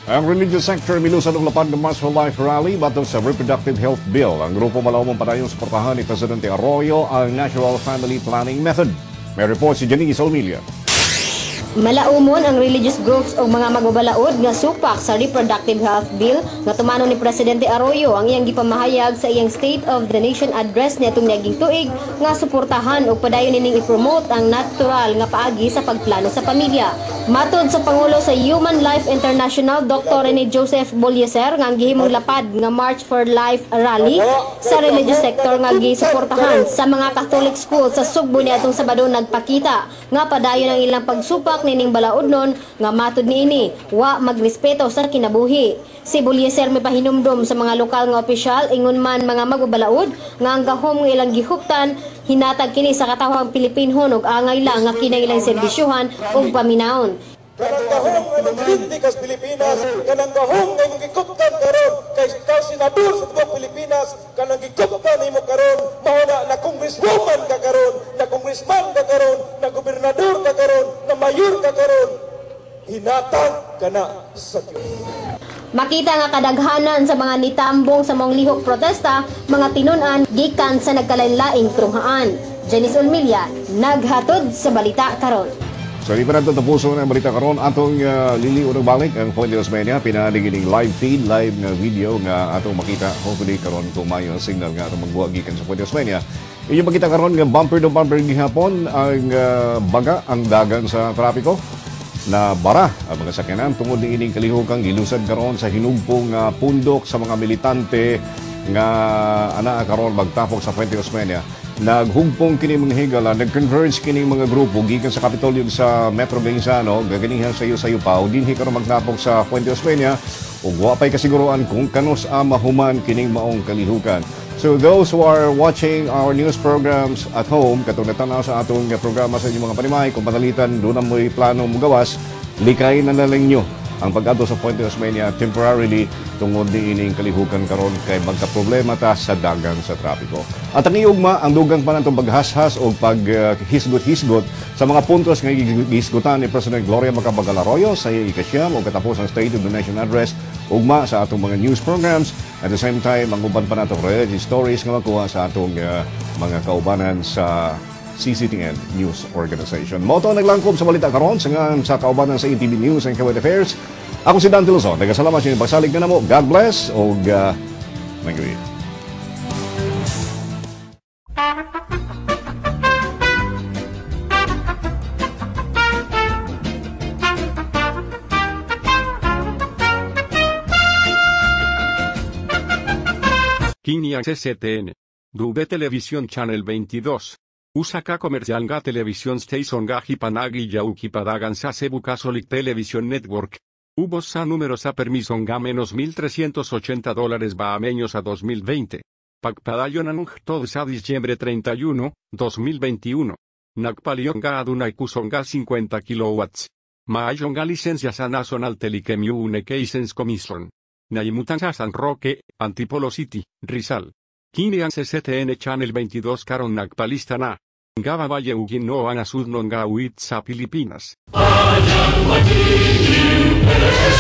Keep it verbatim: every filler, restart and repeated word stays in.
Ang religious sector milusan ng lapad ng March for Life rally batong sa Reproductive Health Bill. Ang grupo malaumang padayong suportahan ni Presidente Arroyo ang Natural Family Planning Method. May report si Janice Olmilia. Malaumon ang religious groups o mga magbabalaod nga supak sa Reproductive Health Bill nga tumano ni Presidente Arroyo ang iyang gipamahayag sa iyang State of the Nation address nitong naging tuig nga suportahan o padayon nining i-promote ang natural nga paagi sa pagplano sa pamilya. Matod sa Pangulo sa Human Life International, Doctor Rene Joseph Bolieser, nga ang gihimong lapad nga March for Life rally sa religious sector nga gisuportahan sa mga Catholic schools sa Sugbo niadtong Sabado nagpakita nga padayon ang ilang pagsupak nining balaodnon nga matud niini wa magrespeto sa kinabuhi. Si Bolieser may pahinumdom sa mga lokal nga opisyal ingon man mga magbabalaod nga ang gahom nga ilang gihuptan hinatag kini sa katawhang Pilipinhon ug angay lang nga kinailang serbisyuhan ug paminaon. Kanang gahong nga maglinti kas Pilipinas, kanang gahong nga gikuptan karon kay ikaw senador sa tubong Pilipinas, kanang gikuptan nimo karon mao na na congresswoman ka karon, na congressman ka karon, na gobernador ka karon, na mayor ka karon. Hinatag kana sa Dios. Makita nga kadaghanan sa mga nitambong sa mong lihok protesta, mga tinun-an gikan sa nagkalain-laing trunghaan. Janice Olmilia, naghatod sa Balita Karon. So, di pa natin tapuso ng balita karon atong uh, liliw ng balik ang Fuente Osmeña. Pinanigining live feed, live na video nga atong makita. Hopefully karon tumayo ang signal nga atong magbuhagikan sa Fuente Osmeña. Inyong makita karon nga bumper ng bumper gihapon ang uh, baga, ang dagan sa trapiko na bara ang mga sakyanan tungod ni ining kalihukang gilusad karon sa hinugpong uh, pundok sa mga militante nga ana karon magtapok sa Fuente Osmeña. Naghugpong kini mga higala, nag-converge kini mga grupo gikan sa Kapitolyo sa Metro Gansano, gaganihan sa iyo sa Yupaw, dinhi karon magtapok sa Fuente Osmeña ug wa pay kasiguruan kung kanus a mahuman kining maong kalihukan. So those who are watching our news programs at home, katong natanaw sa atong programa sa inyong mga panimay, kung panalitan doon na mo'y plano mo gawas, likay na nalang nyo ang pag-ato sa Fuente Osmeña temporarily tungod ni ining kalihukan karon kay magka-problema ta sa dagan sa trapiko. At ang iugma, ang dugang pa natong paghashas o paghisgot-hisgot sa mga puntos nga gihisgotan ni President Gloria Macapagal Arroyo sa ikasyam o katapos ang State of the Nation address ugma sa atong mga news programs. At the same time, ang uban pa natong reality stories nga makuha sa atong uh, mga kaubanan sa C C T N News Organization. Moto naglangkob sa balita karon sa ngan sa kaubanan sa A T V News and Current Affairs. Ako si Dan Tiloson. Nagasalamat sa inyong pagsalig na namo. God bless o uh, nag-uwi. Kinia C C T N. Dube Televisión Channel veintidós. Usaka Comercial Ga Televisión Station Ga Hipanagi Yauki Padagan Sa Cebu Catholic Television Network. Hubo sa números a permiso Ga menos mil trescientos ochenta dólares bahameños a dos mil veinte. Pagpadayon anong todo sa diciembre treinta y uno, dos mil veintiuno. Nagpalion Ga Adunay Kuson Ga cincuenta kilowatts. Maayon Ga licencia sa National Telecommunications Commission. Naimutan sa San Roque, Antipolo City, Rizal. Kiniang C C T N Channel veintidós karon nagpalista na. Ngaba Valle Ugin no ang asud non gawit sa Pilipinas.